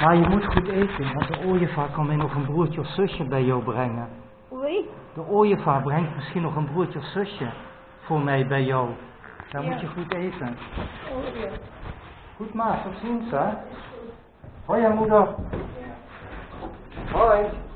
Maar je moet goed eten, want de ooievaar kan weer nog een broertje of zusje bij jou brengen. Wie? De ooievaar brengt misschien nog een broertje of zusje voor mij bij jou. Dan moet je goed eten. Oh ja. Goed maar, tot ziens hè. Hoi moeder. Hoi.